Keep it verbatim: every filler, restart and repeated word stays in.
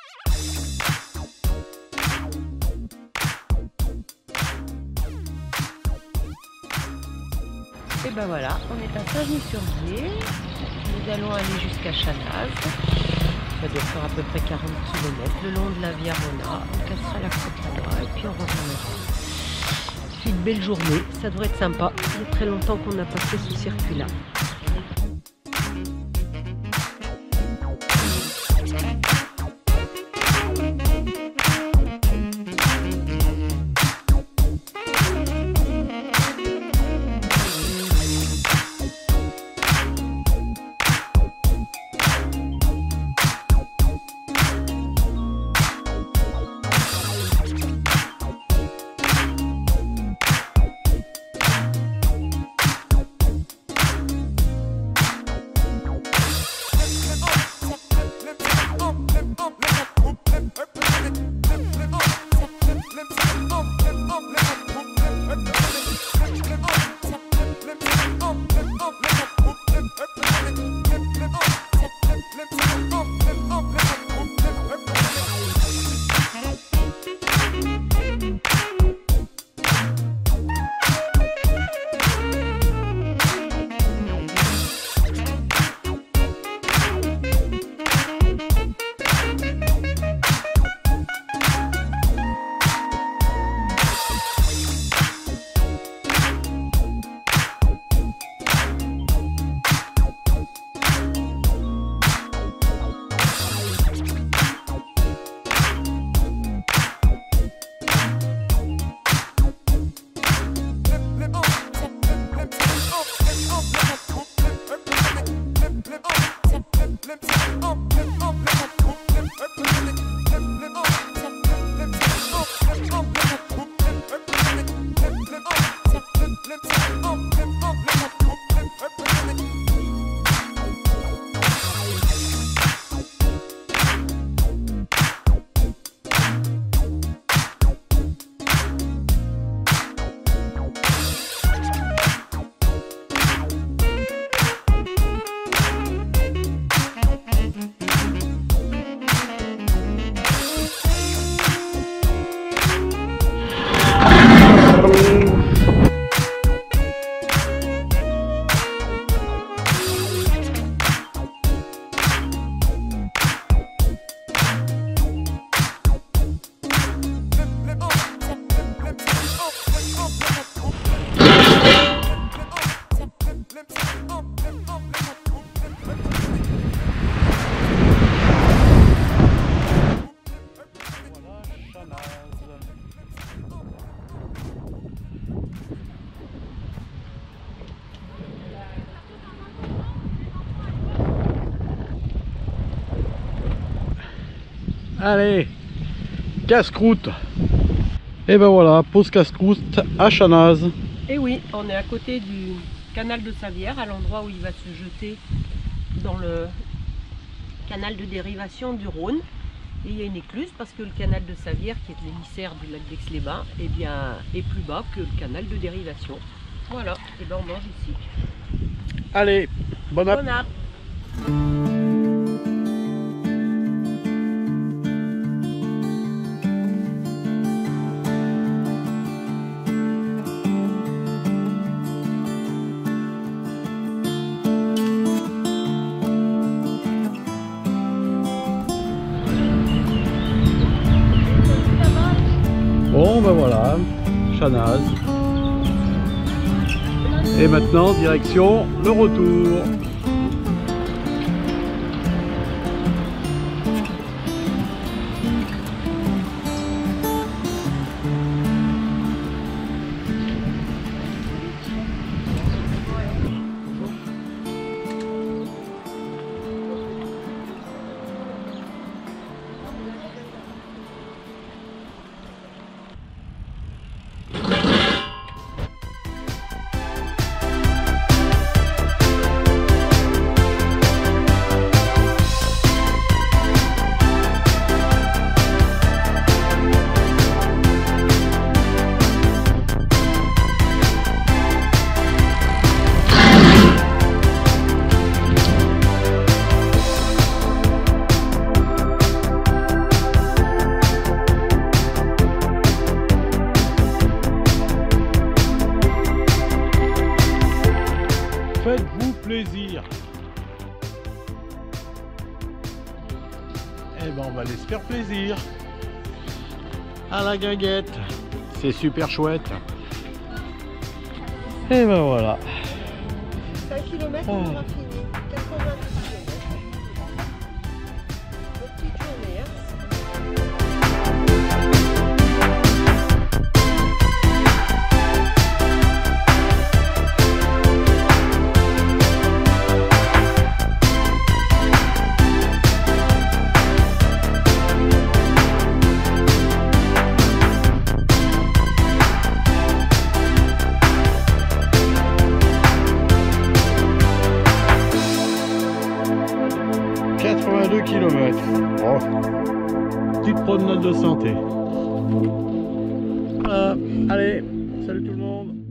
Et ben voilà, on est à Saint-Genis-sur-Bier. Nous allons aller jusqu'à Chanaz. Ça doit faire à peu près quarante kilomètres le long de la Via Rona. On cassera la côte là-bas et puis on retournera. C'est une belle journée, ça devrait être sympa. Il y a très longtemps qu'on a passé ce circuit-là. Allez, casse-croûte. Et ben voilà, pause casse-croûte à Chanaz. Et oui, on est à côté du canal de Savière, à l'endroit où il va se jeter dans le canal de dérivation du Rhône. Et il y a une écluse parce que le canal de Savière, qui est l'émissaire du lac d'Aix-les-Bains, eh bien, est plus bas que le canal de dérivation. Voilà, et ben on mange ici. Allez, bon app. Bon app. Bon ben voilà, Chanaz. Et maintenant direction le retour. Eh ben on va aller se faire plaisir. À la guinguette. C'est super chouette. Et ben voilà. cinq kilomètres, on aura fini. quatre-vingt-dix kilomètres. Bonne petite journée, hein. quatre-vingt-deux kilomètres. Oh. Petite promenade de santé. Voilà. Allez, salut tout le monde.